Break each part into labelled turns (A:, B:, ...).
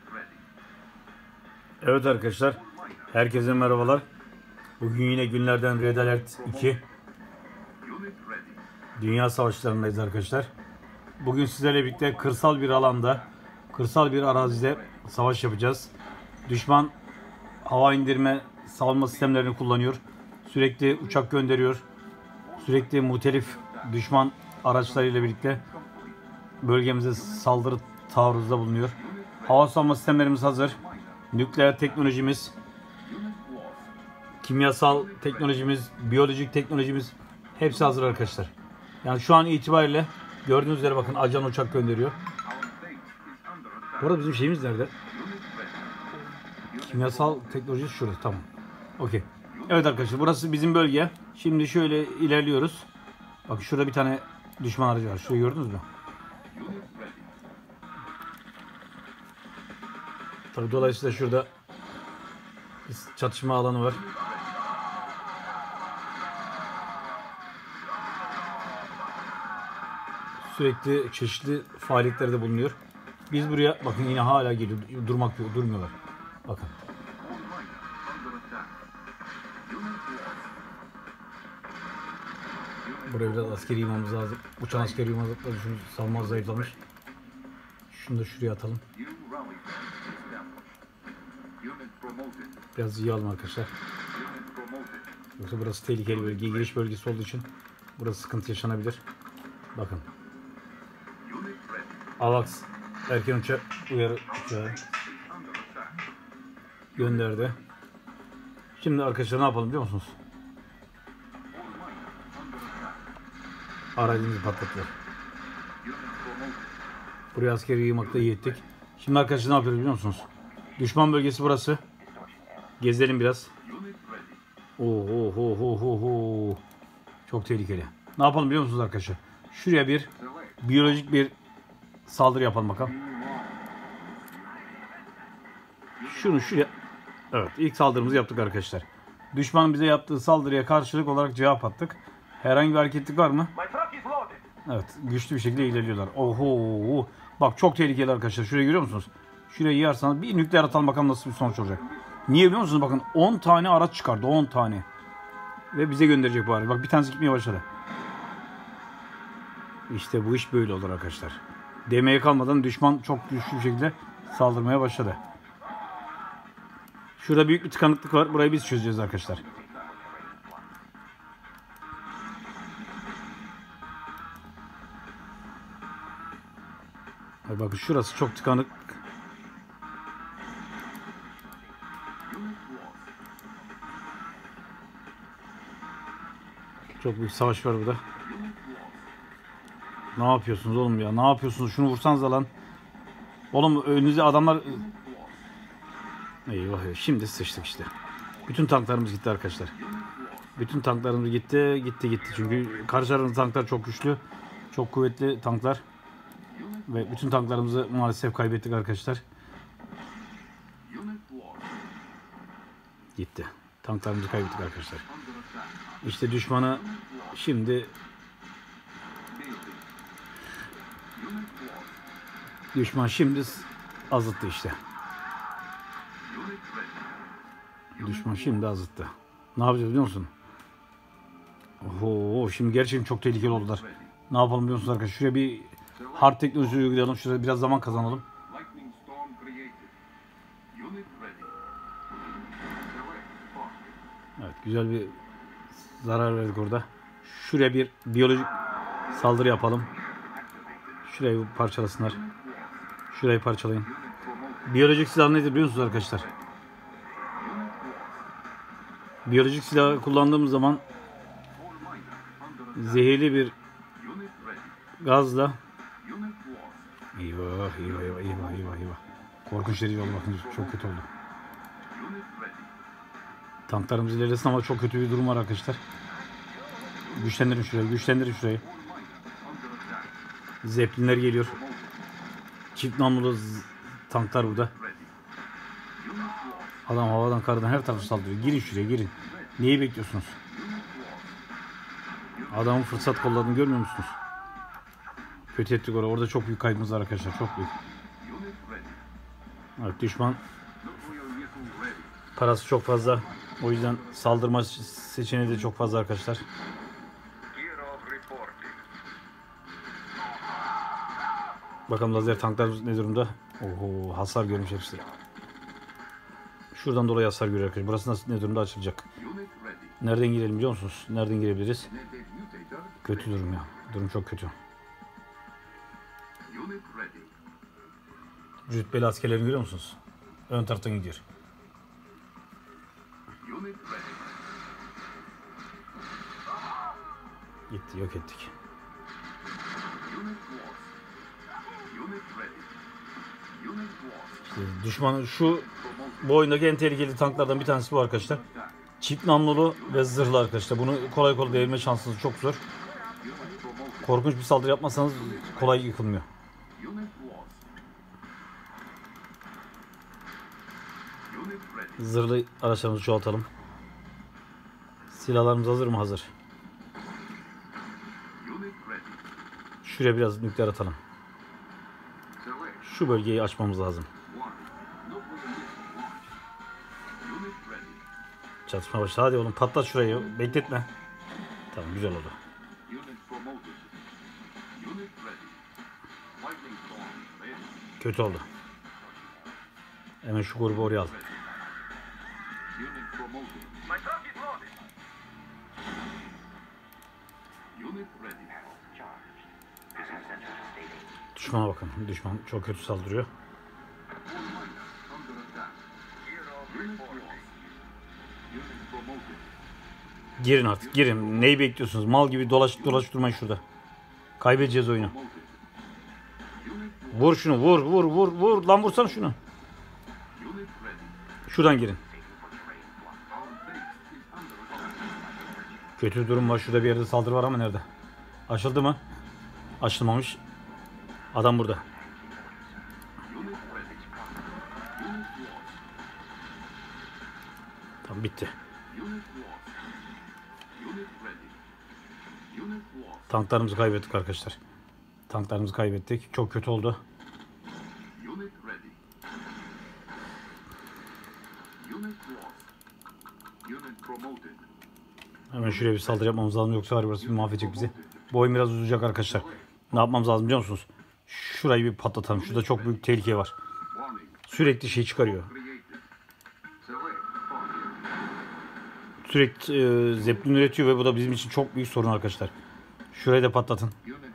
A: Evet arkadaşlar, herkese merhabalar. Bugün yine günlerden Red Alert 2 Dünya Savaşlarındayız arkadaşlar. Bugün sizlerle birlikte kırsal bir alanda, kırsal bir arazide savaş yapacağız. Düşman hava indirme savunma sistemlerini kullanıyor. Sürekli uçak gönderiyor. Sürekli muhtelif düşman araçlarıyla birlikte bölgemize saldırı taarruzda bulunuyor. Hava savunma sistemlerimiz hazır. Nükleer teknolojimiz, kimyasal teknolojimiz, biyolojik teknolojimiz hepsi hazır arkadaşlar. Yani şu an itibariyle gördüğünüz üzere bakın ajan uçak gönderiyor. Bu arada bizim şeyimiz nerede? Kimyasal teknoloji şurada, tamam. Okey. Evet arkadaşlar, burası bizim bölge. Şimdi şöyle ilerliyoruz. Bakın şurada bir tane düşman aracı var. Şurayı gördünüz mü? Tabii dolayısıyla şurada çatışma alanı var. Sürekli çeşitli faaliyetlerde bulunuyor. Biz buraya bakın yine hala geliyor. Durmuyorlar. Bakın. Buraya biraz askeri yığmamız lazım. Uçan askeri yığmamız lazım. Şunu savunma zayıflamış. Şunu da şuraya atalım. Biraz iyi alın arkadaşlar. Yoksa burası tehlikeli bölge. Giriş bölgesi olduğu için burası sıkıntı yaşanabilir. Bakın. AVAX erken uçak uyarı uçağı gönderdi. Şimdi arkadaşlar ne yapalım biliyor musunuz? Aracımızı patlattılar. Buraya askeri yığmakta iyi ettik. Şimdi arkadaşlar ne yapıyoruz biliyor musunuz? Düşman bölgesi burası. Gezelim biraz. Oho. Çok tehlikeli. Ne yapalım biliyor musunuz arkadaşlar? Şuraya bir biyolojik bir saldırı yapalım bakalım. Şunu şuraya. Evet, ilk saldırımızı yaptık arkadaşlar. Düşmanın bize yaptığı saldırıya karşılık olarak cevap attık. Herhangi bir hareketlik var mı? Evet, güçlü bir şekilde ilerliyorlar. Oho. Bak çok tehlikeli arkadaşlar. Şurayı görüyor musunuz? Şurayı yarsanız bir nükleer atalım bakalım nasıl bir sonuç olacak. Niye biliyor musunuz? Bakın 10 tane araç çıkardı. 10 tane. Ve bize gönderecek bu araç. Bak bir tanesi gitmeye başladı. İşte bu iş böyle olur arkadaşlar. Demeye kalmadan düşman çok güçlü bir şekilde saldırmaya başladı. Şurada büyük bir tıkanıklık var. Burayı biz çözeceğiz arkadaşlar. Bakın şurası çok tıkanık. Çok büyük savaş var burada. Ne yapıyorsunuz oğlum ya? Ne yapıyorsunuz? Şunu vursanız lan. Oğlum önünüze adamlar... Eyvah ya. Şimdi sıçtık işte. Bütün tanklarımız gitti arkadaşlar. Bütün tanklarımız gitti. Çünkü karşı tarafın tanklar çok güçlü. Çok kuvvetli tanklar. Ve bütün tanklarımızı maalesef kaybettik arkadaşlar. Gitti. Tanklarımızı kaybettik arkadaşlar. İşte düşmanı şimdi... Düşman şimdi azıttı işte. Düşman şimdi azıttı. Ne yapacağız biliyor musun? Oho, şimdi gerçekten çok tehlikeli oldular. Ne yapalım biliyor musunuz arkadaşlar? Şuraya bir hard teknoloji uygulayalım. Şurada biraz zaman kazanalım. Evet, güzel bir zarar verdik orada. Şuraya bir biyolojik saldırı yapalım. Şurayı parçalasınlar. Şurayı parçalayın. Biyolojik silah nedir biliyor musunuz arkadaşlar? Biyolojik silah kullandığımız zaman zehirli bir gazla eyvah. Korkunç derici oldu, bakın çok kötü oldu. Tanklarımız ilerlesin ama çok kötü bir durum var arkadaşlar. Güçlendirin şurayı. Zeppelinler geliyor. Çift namlulu tanklar burada. Adam havadan kardan her tarafı saldırıyor. Girin şuraya, girin. Neyi bekliyorsunuz? Adamın fırsat kolladığını görmüyor musunuz? Kötü ettik orada. Orada çok büyük kaybımız var arkadaşlar. Çok büyük. Evet, düşman parası çok fazla. O yüzden saldırma seçeneği de çok fazla arkadaşlar. Bakalım lazer tanklar ne durumda? Oho, hasar görmüş hepsi. Şuradan dolayı hasar görüyor arkadaşlar. Burası nasıl, ne durumda açılacak? Nereden girelim biliyor musunuz? Nereden girebiliriz? Kötü durum ya. Durum çok kötü. Rütbeli askerlerini görüyor musunuz? Ön taraftan gidiyor. Gitti, yok ettik. İşte düşmanın bu oyundaki en tehlikeli tanklardan bir tanesi bu arkadaşlar. Çift namlulu ve zırhlı arkadaşlar. Bunu kolay kolay devirme şansınız çok zor. Korkunç bir saldırı yapmazsanız kolay yıkılmıyor. Zırhlı araçlarımızı çoğaltalım. Silahlarımız hazır mı? Hazır. Şuraya biraz nükleer atalım. Şu bölgeyi açmamız lazım. Çatışma başladı. Hadi oğlum, patlat şurayı. Bekletme. Tamam, güzel oldu. Kötü oldu. Hemen şu grubu oraya al. Düşmana bakın. Düşman çok kötü saldırıyor. Girin artık, girin. Neyi bekliyorsunuz? Mal gibi dolaş durmayın şurada. Kaybedeceğiz oyunu. Vur şunu, vur. Lan vursana şunu. Şuradan girin. Kötü durum var. Şurada bir yerde saldırı var ama nerede? Açıldı mı? Açılmamış. Adam burada. Tamam, bitti. Tanklarımızı kaybettik arkadaşlar. Tanklarımızı kaybettik. Çok kötü oldu. Hemen şuraya bir saldırı yapmamız lazım, yoksa var burası bir mahvedecek bizi. Bu oyun biraz uzayacak arkadaşlar. Ne yapmamız lazım biliyor musunuz? Şurayı bir patlatalım. Şurada çok büyük tehlike var. Sürekli şey çıkarıyor. Sürekli zeplin üretiyor ve bu da bizim için çok büyük sorun arkadaşlar. Şurayı da patlatın.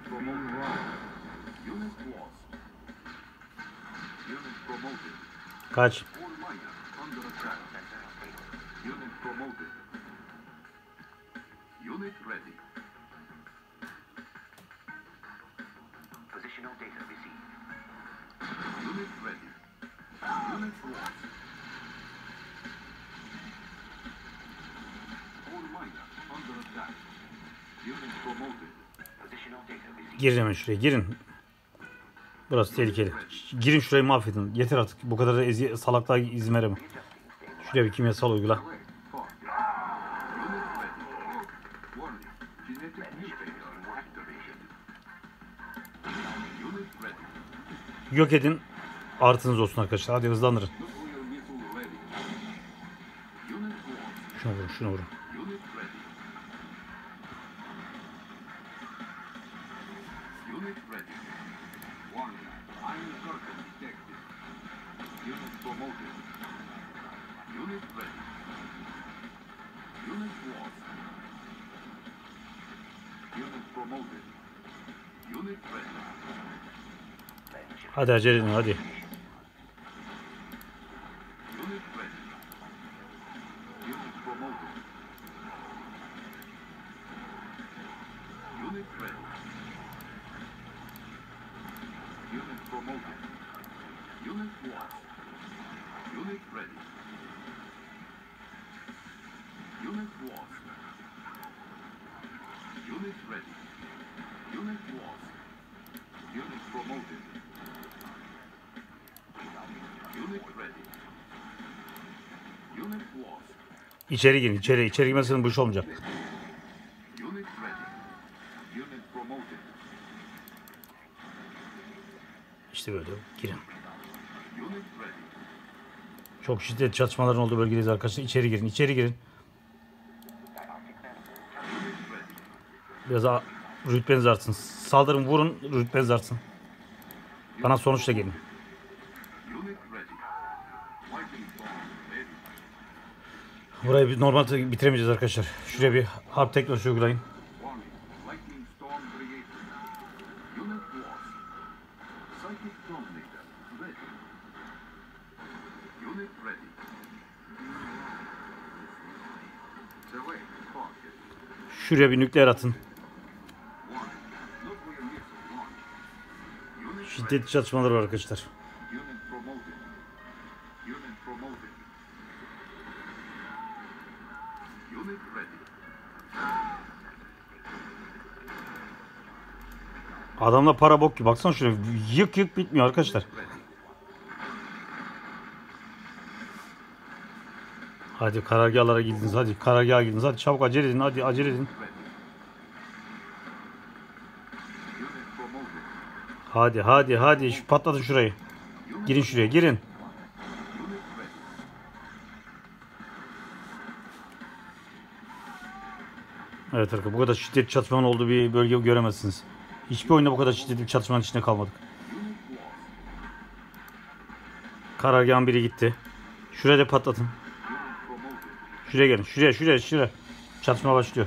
A: Kaç. Girin hemen şuraya, girin. Burası tehlikeli. Girin şurayı, mahvedin. Yeter artık. Bu kadar da salaklığa izin veremem. Şuraya bir kimyasal uygula. Yok edin. Artınız olsun arkadaşlar. Hadi hızlandırın. Şuna vurun. Hadi acele edin, hadi. İçeri girin, içeri girmezseniz bu iş olmayacak. İşte böyle, girin. Çok şiddetli çatışmaların olduğu bölgedeyiz arkadaşlar. İçeri girin, içeri girin. Biraz rütbeniz artsın. Saldırın, vurun, rütbeniz artsın. Bana sonuçla gelin. Burayı bir normal bitiremeyeceğiz arkadaşlar. Şuraya bir harp teknolojisi uygulayın. Şuraya bir nükleer atın. Şiddetli çatışmalar var arkadaşlar. Adamla para bok gibi. Baksana şuraya. Yık yık bitmiyor arkadaşlar. Hadi karargahlara gidiniz. Hadi karargaha gidiniz. Hadi çabuk acele edin. Hadi acele edin. Hadi hadi hadi. Şu patlatın şurayı. Girin şuraya. Girin. Evet arkadaşlar. Bu kadar şiddetli çatışmanın olduğu bir bölge göremezsiniz. Hiçbir oyunda bu kadar şiddetli bir çatışmanın içinde kalmadık. Karargahın biri gitti. Şuraya da patlatın. Şuraya gelin. Şuraya. Çatışma başlıyor.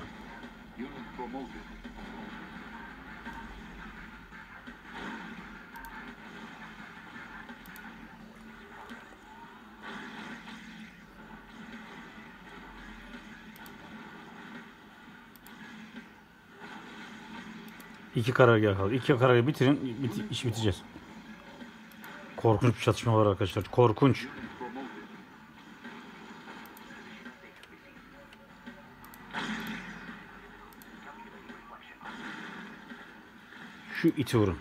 A: İki karargah kaldı. İki karargah bitirin. İş biteceğiz. Korkunç bir çatışma var arkadaşlar. Korkunç. Şu iti vurun.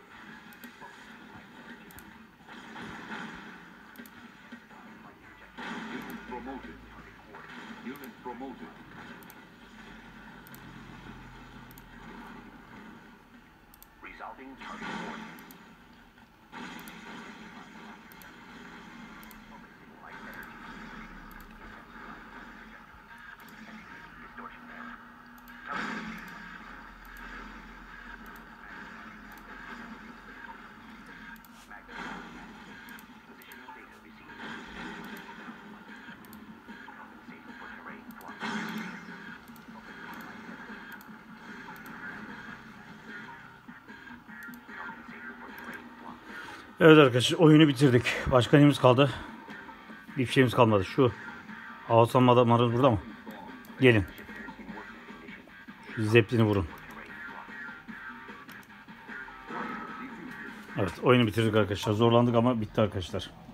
A: Evet arkadaşlar, oyunu bitirdik. Başka neyimiz kaldı? Bir şeyimiz kalmadı. Şu havasanma adamlarımız burada mı? Gelin. Şu zeplini vurun. Evet, oyunu bitirdik arkadaşlar. Zorlandık ama bitti arkadaşlar.